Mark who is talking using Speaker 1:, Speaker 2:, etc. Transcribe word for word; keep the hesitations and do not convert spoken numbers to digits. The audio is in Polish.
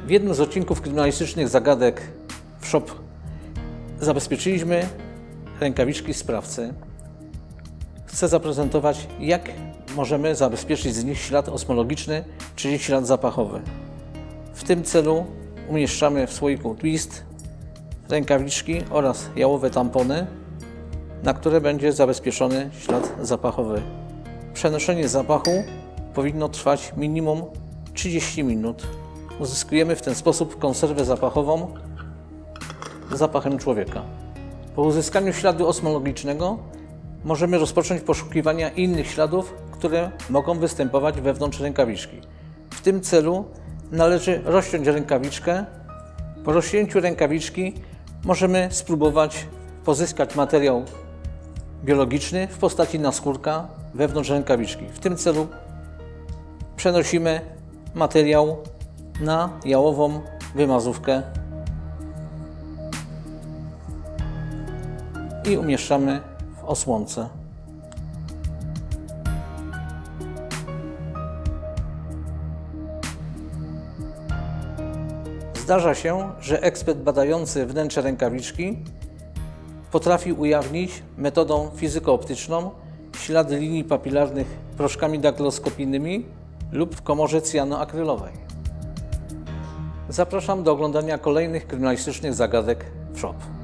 Speaker 1: W jednym z odcinków kryminalistycznych zagadek w shop zabezpieczyliśmy rękawiczki sprawcy. Chcę zaprezentować, jak możemy zabezpieczyć z nich ślad osmologiczny, czyli ślad zapachowy. W tym celu umieszczamy w słoiku twist rękawiczki oraz jałowe tampony, na które będzie zabezpieczony ślad zapachowy. Przenoszenie zapachu powinno trwać minimum trzydzieści minut. Uzyskujemy w ten sposób konserwę zapachową z zapachem człowieka. Po uzyskaniu śladu osmologicznego możemy rozpocząć poszukiwania innych śladów, które mogą występować wewnątrz rękawiczki. W tym celu należy rozciąć rękawiczkę. Po rozcięciu rękawiczki możemy spróbować pozyskać materiał biologiczny w postaci naskórka wewnątrz rękawiczki. W tym celu przenosimy materiał na jałową wymazówkę i umieszczamy w osłonce. Zdarza się, że ekspert badający wnętrze rękawiczki potrafi ujawnić metodą fizykooptyczną ślady linii papilarnych proszkami daktyloskopijnymi lub w komorze cyjanoakrylowej. Zapraszam do oglądania kolejnych kryminalistycznych zagadek w shop.